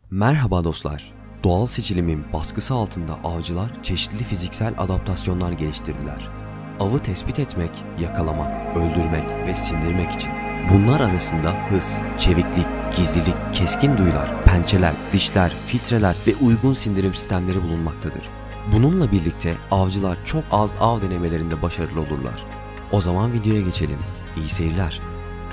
Merhaba dostlar. Doğal seçilimin baskısı altında avcılar çeşitli fiziksel adaptasyonlar geliştirdiler. Avı tespit etmek, yakalamak, öldürmek ve sindirmek için. Bunlar arasında hız, çeviklik, gizlilik, keskin duyular, pençeler, dişler, filtreler ve uygun sindirim sistemleri bulunmaktadır. Bununla birlikte avcılar çok az av denemelerinde başarılı olurlar. O zaman videoya geçelim. İyi seyirler.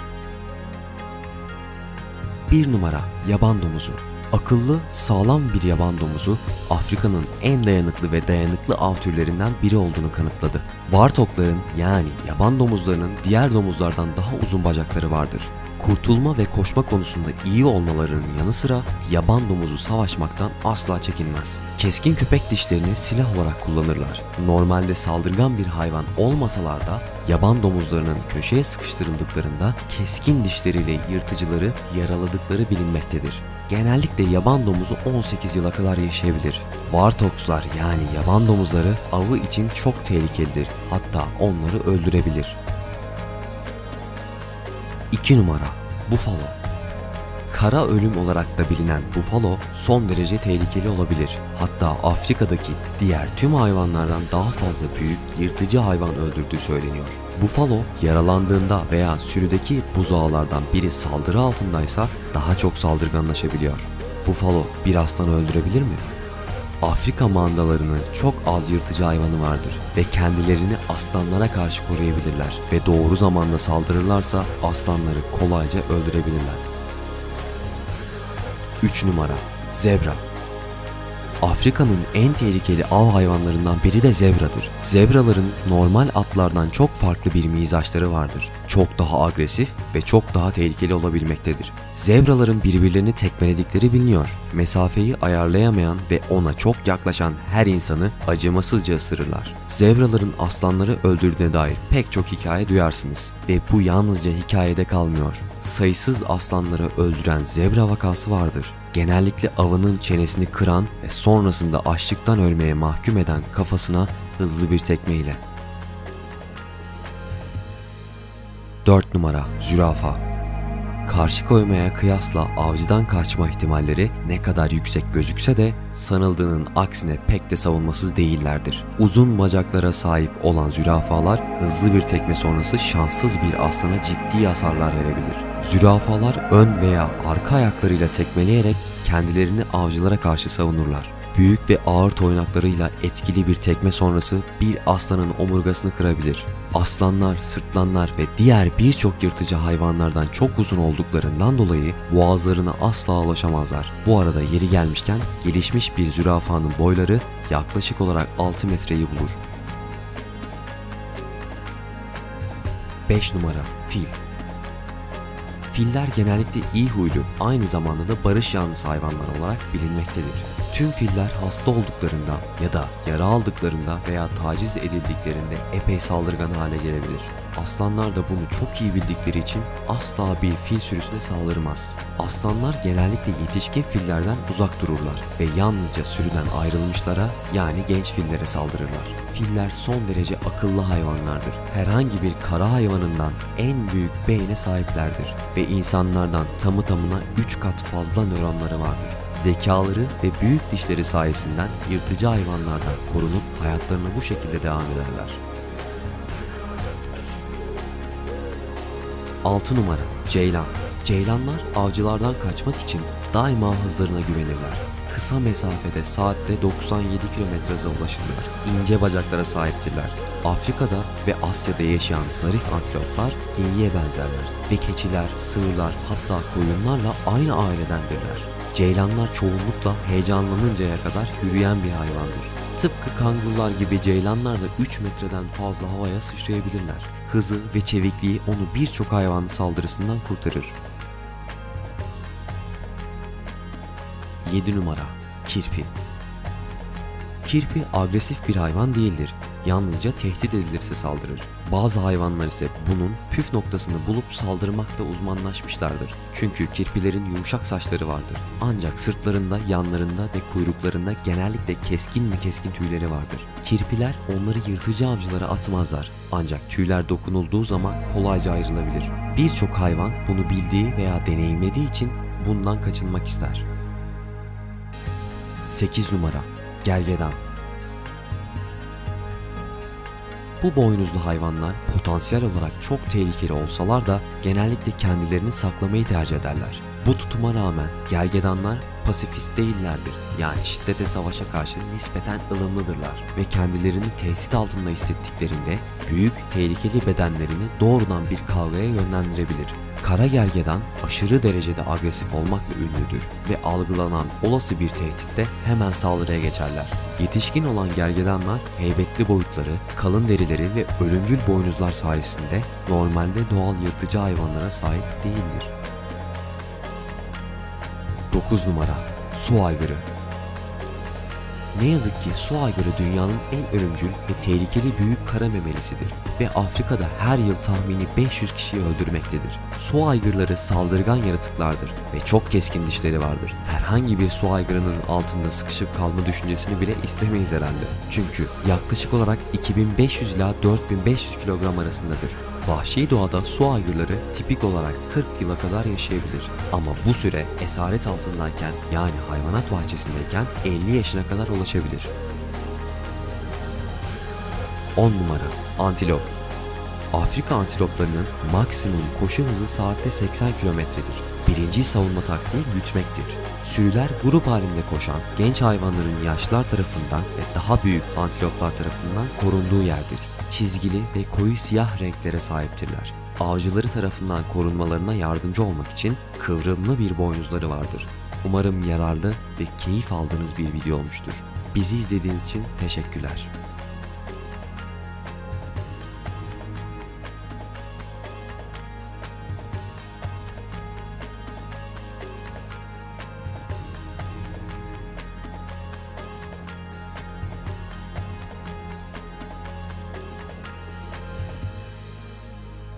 1 numara yaban domuzu. Akıllı, sağlam bir yaban domuzu Afrika'nın en dayanıklı ve dayanıklı av türlerinden biri olduğunu kanıtladı. Warthogların yani yaban domuzlarının diğer domuzlardan daha uzun bacakları vardır. Kurtulma ve koşma konusunda iyi olmalarının yanı sıra yaban domuzu savaşmaktan asla çekinmez. Keskin köpek dişlerini silah olarak kullanırlar. Normalde saldırgan bir hayvan olmasalar da yaban domuzlarının köşeye sıkıştırıldıklarında keskin dişleriyle yırtıcıları yaraladıkları bilinmektedir. Genellikle yaban domuzu 18 yıla kadar yaşayabilir. Warthogslar yani yaban domuzları avı için çok tehlikelidir. Hatta onları öldürebilir. 2 numara Bufalo. Kara ölüm olarak da bilinen bufalo son derece tehlikeli olabilir. Hatta Afrika'daki diğer tüm hayvanlardan daha fazla büyük yırtıcı hayvan öldürdüğü söyleniyor. Bufalo yaralandığında veya sürüdeki buzağılardan biri saldırı altındaysa daha çok saldırganlaşabiliyor. Bufalo bir aslanı öldürebilir mi? Afrika mandalarının çok az yırtıcı hayvanı vardır ve kendilerini aslanlara karşı koruyabilirler ve doğru zamanda saldırırlarsa aslanları kolayca öldürebilirler. 3 numara Zebra. Afrika'nın en tehlikeli av hayvanlarından biri de zebradır. Zebraların normal atlardan çok farklı bir mizaçları vardır. Çok daha agresif ve çok daha tehlikeli olabilmektedir. Zebraların birbirlerini tekmeledikleri biliniyor. Mesafeyi ayarlayamayan ve ona çok yaklaşan her insanı acımasızca ısırırlar. Zebraların aslanları öldürdüğüne dair pek çok hikaye duyarsınız ve bu yalnızca hikayede kalmıyor. Sayısız aslanları öldüren zebra vakası vardır. Genellikle avının çenesini kıran ve sonrasında açlıktan ölmeye mahkum eden kafasına hızlı bir tekmeyle. 4 numara Zürafa. Karşı koymaya kıyasla avcıdan kaçma ihtimalleri ne kadar yüksek gözükse de sanıldığının aksine pek de savunmasız değillerdir. Uzun bacaklara sahip olan zürafalar hızlı bir tekme sonrası şanssız bir aslana ciddi hasarlar verebilir. Zürafalar ön veya arka ayaklarıyla tekmeleyerek kendilerini avcılara karşı savunurlar. Büyük ve ağır toynaklarıyla etkili bir tekme sonrası bir aslanın omurgasını kırabilir. Aslanlar, sırtlanlar ve diğer birçok yırtıcı hayvanlardan çok uzun olduklarından dolayı boğazlarına asla ulaşamazlar. Bu arada yeri gelmişken gelişmiş bir zürafanın boyları yaklaşık olarak 6 metreyi bulur. 5 numara Fil. Filler genellikle iyi huylu, aynı zamanda da barış yanlısı hayvanlar olarak bilinmektedir. Tüm filler hasta olduklarında ya da yara aldıklarında veya taciz edildiklerinde epey saldırgan hale gelebilir. Aslanlar da bunu çok iyi bildikleri için asla bir fil sürüsüne saldırmaz. Aslanlar genellikle yetişkin fillerden uzak dururlar ve yalnızca sürüden ayrılmışlara yani genç fillere saldırırlar. Filler son derece akıllı hayvanlardır. Herhangi bir kara hayvanından en büyük beyne sahiplerdir ve insanlardan tamı tamına 3 kat fazla nöronları vardır. Zekaları ve büyük dişleri sayesinden yırtıcı hayvanlardan korunup hayatlarına bu şekilde devam ederler. 6 numara Ceylan. Ceylanlar avcılardan kaçmak için daima hızlarına güvenirler. Kısa mesafede saatte 97 km hıza ulaşırlar. İnce bacaklara sahiptirler. Afrika'da ve Asya'da yaşayan zarif antiloplar geyiğe benzerler ve keçiler, sığırlar hatta koyunlarla aynı ailedendirler. Ceylanlar çoğunlukla heyecanlanıncaya kadar yürüyen bir hayvandır. Tıpkı kangurular gibi ceylanlar da 3 metreden fazla havaya sıçrayabilirler. Hızı ve çevikliği onu birçok hayvanın saldırısından kurtarır. 7 numara Kirpi. Kirpi agresif bir hayvan değildir. Yalnızca tehdit edilirse saldırır. Bazı hayvanlar ise bunun püf noktasını bulup saldırmakta uzmanlaşmışlardır. Çünkü kirpilerin yumuşak saçları vardır. Ancak sırtlarında, yanlarında ve kuyruklarında genellikle keskin tüyleri vardır. Kirpiler onları yırtıcı avcılara atmazlar. Ancak tüyler dokunulduğu zaman kolayca ayrılabilir. Birçok hayvan bunu bildiği veya deneyimlediği için bundan kaçınmak ister. 8 numara Gergedan. Bu boynuzlu hayvanlar potansiyel olarak çok tehlikeli olsalar da genellikle kendilerini saklamayı tercih ederler. Bu tutuma rağmen gergedanlar pasifist değillerdir. Yani şiddete, savaşa karşı nispeten ılımlıdırlar ve kendilerini tehdit altında hissettiklerinde büyük, tehlikeli bedenlerini doğrudan bir kavgaya yönlendirebilir. Kara gergedan aşırı derecede agresif olmakla ünlüdür ve algılanan olası bir tehditte hemen saldırıya geçerler. Yetişkin olan gergedanlar heybetli boyutları, kalın derileri ve ölümcül boynuzlar sayesinde normalde doğal yırtıcı hayvanlara sahip değildir. 9 numara Su aygırı. Ne yazık ki su aygırı dünyanın en ölümcül ve tehlikeli büyük kara memelisidir ve Afrika'da her yıl tahmini 500 kişiyi öldürmektedir. Su aygırları saldırgan yaratıklardır ve çok keskin dişleri vardır. Herhangi bir su aygırının altında sıkışıp kalma düşüncesini bile istemeyiz herhalde. Çünkü yaklaşık olarak 2500 ila 4500 kilogram arasındadır. Vahşi doğada su aygırları tipik olarak 40 yıla kadar yaşayabilir. Ama bu süre esaret altındayken, yani hayvanat bahçesindeyken 50 yaşına kadar ulaşabilir. 10 numara Antilop. Afrika antiloplarının maksimum koşu hızı saatte 80 kilometredir. Birinci savunma taktiği gütmektir. Sürüler grup halinde koşan genç hayvanların yaşlılar tarafından ve daha büyük antiloplar tarafından korunduğu yerdir. Çizgili ve koyu siyah renklere sahiptirler. Avcıları tarafından korunmalarına yardımcı olmak için kıvrımlı bir boynuzları vardır. Umarım yararlı ve keyif aldığınız bir video olmuştur. Bizi izlediğiniz için teşekkürler.